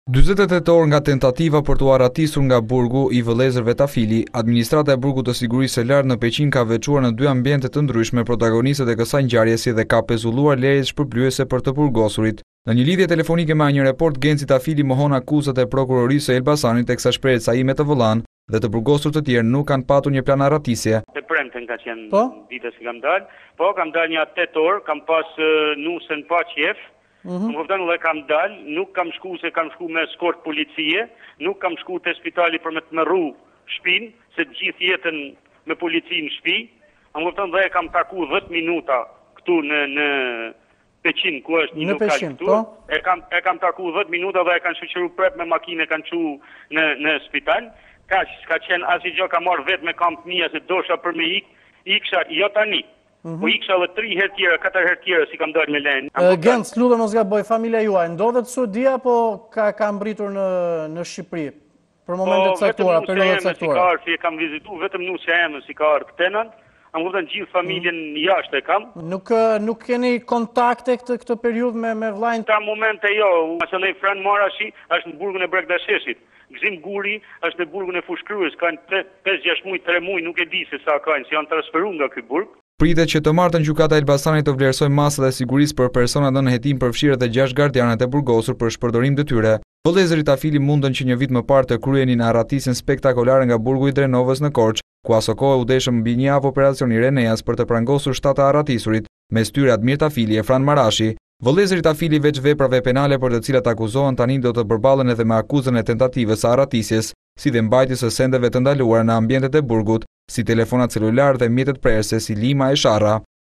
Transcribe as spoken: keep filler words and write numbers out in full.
dyzet e tetë orë nga tentativa për t'u arratisur nga burgu i vëllezërve Tafili, administrata e burgut të sigurisë së lartë në Peqin ka veçuar në dy ambiente të ndryshme protagonistët e kësaj ngjarjeje dhe ka pezulluar lejës shpërblyese për të burgosurit. Në një lidhje telefonike me një report, Genci Tafili mohon akuzat e prokurorisë së Elbasanit, teksa shpreh se ai me të vëllan dhe të burgosur të tjerë nuk kanë patur një plan arratisje. E premten ka qenë po? Ditës që kam dalë, po kam dalë një tetë orë, kam pas uh, nusën pa qef. Mm-hmm. Më kupton, dhe kam dalë, nuk kam shku se kam shku me skort policie, nuk kam shku te spitali për me të merru shpinë, se të gjithë jetën me polici në shtëpi. Më kupton, dhe kam taku dhjetë minuta këtu në në Peqin, ku është një lokal këtu. Po? E kam e kam taku dhjetë minuta dhe e kanë shoqëruar prep me makinë, kanë çu në në spital. Kaq, ka qenë asgjë gjë, ka marrë vetë me kamp mia se dosha për me ik, iksha jo tani. Mm-hmm. Po iksha edhe tri herë tjera, katër herë tjera si kam dalë me len. Genc, lutem mos gaboj, familja juaj ndodhet Saudia apo ka ka mbritur në në Shqipëri? Për momente të caktuara, periudhë të caktuara. Po, vetëm kam vizituar, vetëm nusja eme si ka ardhur këtenan. Am kupton gjithë familjen mm. jashtë e kam. Nuk nuk keni kontakte këtë këtë periudhë me me vllajën? Ta momente jo, masallai Fran Marashi është në burgun e Bregdasheshit. Gzim Guri është në burgun e Fushkryes, kanë pesë gjashtë muaj, tre muaj, nuk e di se sa kanë, si janë transferuar nga ky burg. Pritet që të martën gjykata e Elbasanit të vlerësojë masat e sigurisë për personat nën hetim përfshirë dhe gjashtë gardianët e burgosur për shpërdorim detyre. Vëllezërit Tafili mundën që një vit më parë të kryenin arratisjen spektakolare nga burgu i Drenovës në Korç, ku aso kohë u deshëm mbi një javë operacioni Reneas për të prangosur shtatë arratisurit, mes tyre Admir Tafili e Fran Marashi. Vëllezërit Tafili veç veprave penale për të cilat akuzohen tani do të përballen edhe me akuzën e tentativës së arratisjes, si dhe mbajtjes së sendeve të ndaluara në ambientet e burgut, si telefonat celular dhe mjetet prerëse si lima e sharra.